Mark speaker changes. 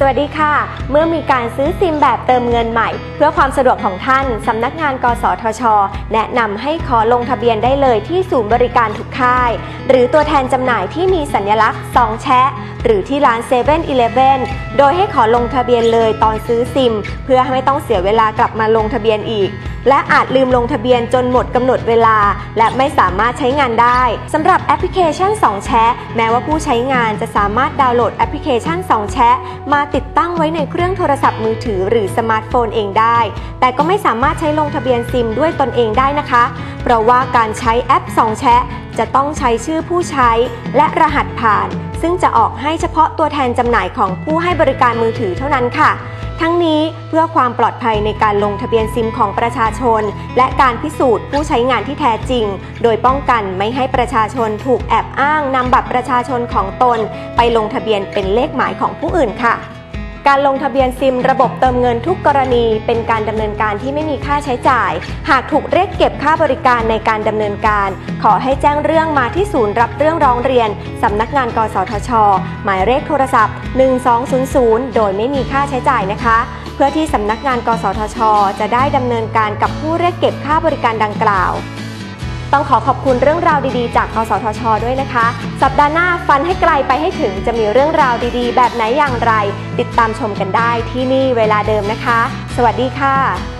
Speaker 1: วัสดีค่ะเมื่อมีการซื้อซิมแบบเติมเงินใหม่เพื่อความสะดวกของท่านสำนักงานกสทช.แนะนำให้ขอลงทะเบียนได้เลยที่ศูนย์บริการทุกค่ายหรือตัวแทนจำหน่ายที่มีสัญลักษณ์2แชะหรือที่ร้าน7-Eleven โดยให้ขอลงทะเบียนเลยตอนซื้อซิมเพื่อไม่ต้องเสียเวลากลับมาลงทะเบียนอีกและอาจลืมลงทะเบียนจนหมดกำหนดเวลาและไม่สามารถใช้งานได้สำหรับแอปพลิเคชัน2แชะแม้ว่าผู้ใช้งานจะสามารถดาวน์โหลดแอปพลิเคชัน2แชะมาติดตั้งไว้ในเครื่องโทรศัพท์มือถือหรือสมาร์ทโฟนเองได้แต่ก็ไม่สามารถใช้ลงทะเบียนซิมด้วยตนเองได้นะคะเพราะว่าการใช้แอป2แชะจะต้องใช้ชื่อผู้ใช้และรหัสผ่านซึ่งจะออกให้เฉพาะตัวแทนจำหน่ายของผู้ให้บริการมือถือเท่านั้นค่ะทั้งนี้เพื่อความปลอดภัยในการลงทะเบียนซิมของประชาชนและการพิสูจน์ผู้ใช้งานที่แท้จริงโดยป้องกันไม่ให้ประชาชนถูกแอบอ้างนำบัตรประชาชนของตนไปลงทะเบียนเป็นเลขหมายของผู้อื่นค่ะการลงทะเบียนซิมระบบเติมเงินทุกกรณีเป็นการดำเนินการที่ไม่มีค่าใช้จ่ายหากถูกเรียกเก็บค่าบริการในการดำเนินการขอให้แจ้งเรื่องมาที่ศูนย์รับเรื่องร้องเรียนสำนักงานกสทช.หมายเลขโทรศัพท์1200โดยไม่มีค่าใช้จ่ายนะคะเพื่อที่สำนักงานกสทช.จะได้ดำเนินการกับผู้เรียกเก็บค่าบริการดังกล่าวต้องขอบคุณเรื่องราวดีๆจากกสทช.ด้วยนะคะสัปดาห์หน้าฟันให้ไกลไปให้ถึงจะมีเรื่องราวดีๆแบบไหนอย่างไรติดตามชมกันได้ที่นี่เวลาเดิมนะคะสวัสดีค่ะ